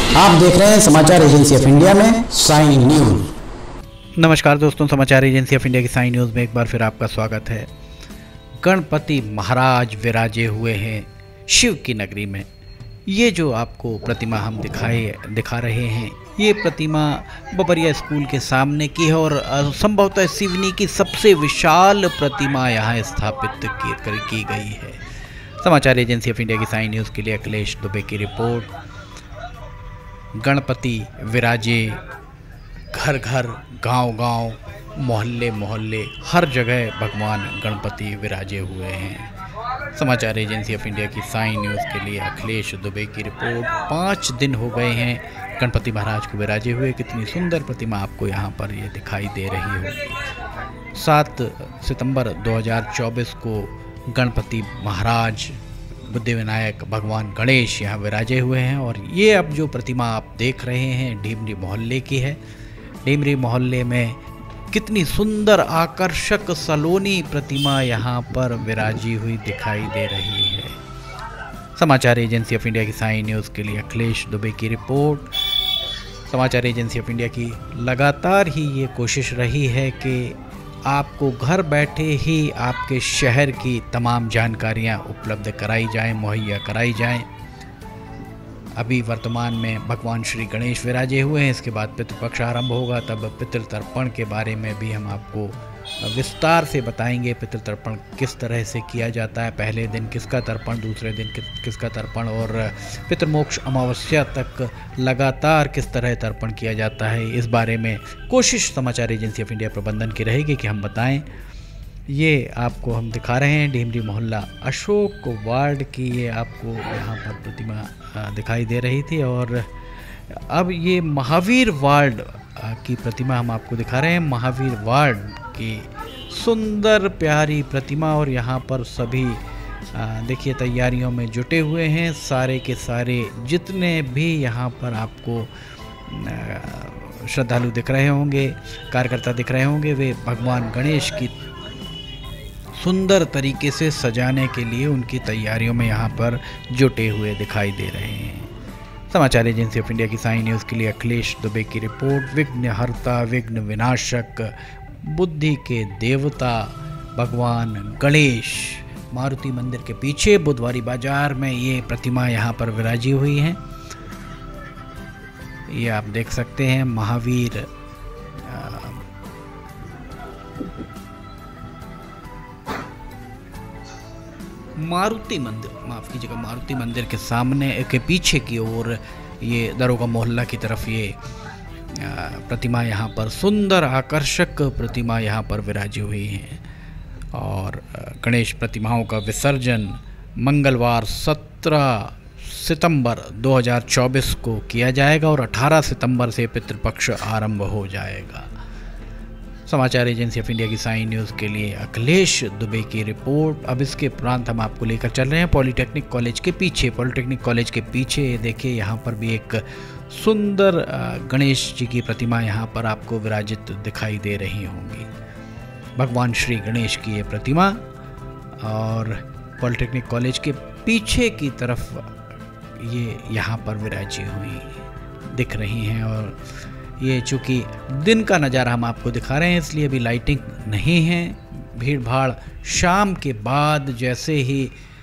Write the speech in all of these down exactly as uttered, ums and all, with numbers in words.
आप देख रहे हैं समाचार एजेंसी ऑफ इंडिया में साइन न्यूज। नमस्कार दोस्तों, समाचार एजेंसी ऑफ इंडिया की साइन न्यूज़ में एक बार फिर आपका स्वागत है। गणपति महाराज विराजे हुए हैं शिव की नगरी में। ये जो आपको प्रतिमा हम दिखाए दिखा रहे हैं, ये प्रतिमा बबरिया स्कूल के सामने की है और संभवतः सिवनी की सबसे विशाल प्रतिमा यहाँ स्थापित की, की गई है। समाचार एजेंसी ऑफ इंडिया की साइन न्यूज़ के लिए अखिलेश दुबे की रिपोर्ट। गणपति विराजे घर घर, गांव गांव, मोहल्ले मोहल्ले, हर जगह भगवान गणपति विराजे हुए हैं। समाचार एजेंसी ऑफ इंडिया की साइन न्यूज़ के लिए अखिलेश दुबे की रिपोर्ट। पाँच दिन हो गए हैं गणपति महाराज को विराजे हुए। कितनी सुंदर प्रतिमा आपको यहाँ पर ये दिखाई दे रही होगी। सात सितंबर दो हज़ार चौबीस को गणपति महाराज बुद्धि विनायक भगवान गणेश यहाँ विराजे हुए हैं और ये अब जो प्रतिमा आप देख रहे हैं ढीमरी मोहल्ले की है। ढीमरी मोहल्ले में कितनी सुंदर आकर्षक सलोनी प्रतिमा यहाँ पर विराजी हुई दिखाई दे रही है। समाचार एजेंसी ऑफ इंडिया की साइन न्यूज़ के लिए अखिलेश दुबे की रिपोर्ट। समाचार एजेंसी ऑफ इंडिया की लगातार ही ये कोशिश रही है कि आपको घर बैठे ही आपके शहर की तमाम जानकारियां उपलब्ध कराई जाएं, मुहैया कराई जाएं। अभी वर्तमान में भगवान श्री गणेश विराजे हुए हैं, इसके बाद पितृपक्ष आरंभ होगा, तब पितृतर्पण के बारे में भी हम आपको विस्तार से बताएंगे। पितृतर्पण किस तरह से किया जाता है, पहले दिन किसका तर्पण, दूसरे दिन किसका तर्पण और पितृमोक्ष अमावस्या तक लगातार किस तरह तर्पण किया जाता है, इस बारे में कोशिश समाचार एजेंसी ऑफ इंडिया प्रबंधन की रहेगी कि हम बताएं। ये आपको हम दिखा रहे हैं ढीमरी मोहल्ला अशोक वार्ड की, ये आपको यहाँ पर प्रतिमा दिखाई दे रही थी और अब ये महावीर वार्ड की प्रतिमा हम आपको दिखा रहे हैं। महावीर वार्ड की सुंदर प्यारी प्रतिमा और यहाँ पर सभी देखिए तैयारियों में जुटे हुए हैं। सारे के सारे जितने भी यहाँ पर आपको श्रद्धालु दिख रहे होंगे, कार्यकर्ता दिख रहे होंगे, वे भगवान गणेश की सुंदर तरीके से सजाने के लिए उनकी तैयारियों में यहाँ पर जुटे हुए दिखाई दे रहे हैं। समाचार एजेंसी ऑफ इंडिया की साइन न्यूज़ के लिए अखिलेश दुबे की रिपोर्ट। विघ्नहर्ता, विघ्न विनाशक, बुद्धि के देवता भगवान गणेश मारुति मंदिर के पीछे बुधवारी बाजार में ये प्रतिमा यहाँ पर विराजी हुई है। ये आप देख सकते हैं महावीर मारुति मंदिर, माफ़ कीजिएगा, मारुति मंदिर के सामने के पीछे की ओर ये दरोगा मोहल्ला की तरफ ये प्रतिमा यहाँ पर सुंदर आकर्षक प्रतिमा यहाँ पर विराजी हुई है और गणेश प्रतिमाओं का विसर्जन मंगलवार सत्रह सितंबर दो हज़ार चौबीस को किया जाएगा और अठारह सितंबर से पितृपक्ष आरंभ हो जाएगा। समाचार एजेंसी ऑफ इंडिया की साइन न्यूज़ के लिए अखिलेश दुबे की रिपोर्ट। अब इसके उपरांत हम आपको लेकर चल रहे हैं पॉलिटेक्निक कॉलेज के पीछे। पॉलिटेक्निक कॉलेज के पीछे देखिए यहाँ पर भी एक सुंदर गणेश जी की प्रतिमा यहाँ पर आपको विराजित दिखाई दे रही होंगी। भगवान श्री गणेश की ये प्रतिमा और पॉलिटेक्निक कॉलेज के पीछे की तरफ ये यहाँ पर विराजी हुई दिख रही हैं और ये चूँकि दिन का नज़ारा हम आपको दिखा रहे हैं इसलिए अभी लाइटिंग नहीं है। भीड़ भाड़ शाम के बाद जैसे ही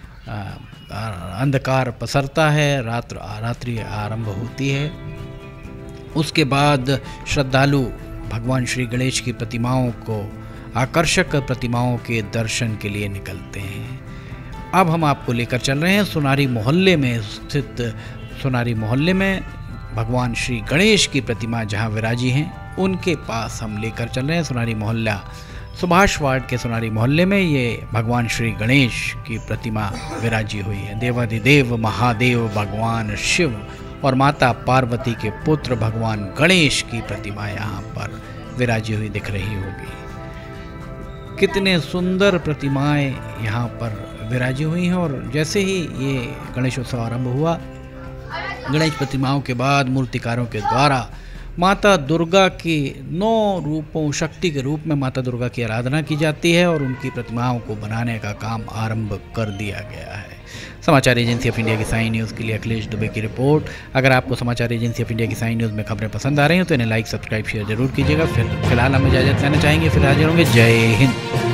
अंधकार पसरता है, रात्र रात्रि आरंभ होती है, उसके बाद श्रद्धालु भगवान श्री गणेश की प्रतिमाओं को, आकर्षक प्रतिमाओं के दर्शन के लिए निकलते हैं। अब हम आपको लेकर चल रहे हैं सोनारी मोहल्ले में स्थित सोनारी मोहल्ले में भगवान श्री गणेश की प्रतिमा जहां विराजी हैं उनके पास हम लेकर चल रहे हैं। सोनारी मोहल्ला सुभाष वार्ड के सोनारी मोहल्ले में ये भगवान श्री गणेश की प्रतिमा विराजी हुई है। देवाधिदेव महादेव भगवान शिव और माता पार्वती के पुत्र भगवान गणेश की प्रतिमा यहाँ पर विराजी हुई दिख रही होगी। कितने सुंदर प्रतिमाएं यहाँ पर विराजी हुई हैं और जैसे ही ये गणेशोत्सव आरंभ हुआ, गणेश प्रतिमाओं के बाद मूर्तिकारों के द्वारा माता दुर्गा की नौ रूपों, शक्ति के रूप में माता दुर्गा की आराधना की जाती है और उनकी प्रतिमाओं को बनाने का काम आरंभ कर दिया गया है। समाचार एजेंसी ऑफ इंडिया की साई न्यूज़ के लिए अखिलेश दुबे की रिपोर्ट। अगर आपको समाचार एजेंसी ऑफ इंडिया की साई न्यूज़ में खबरें पसंद आ रही हैं तो इन्हें लाइक सब्सक्राइब शेयर जरूर कीजिएगा। फिर फिलहाल हम इजाज़त लेना चाहेंगे, फिर हाजिर होंगे। जय हिंद।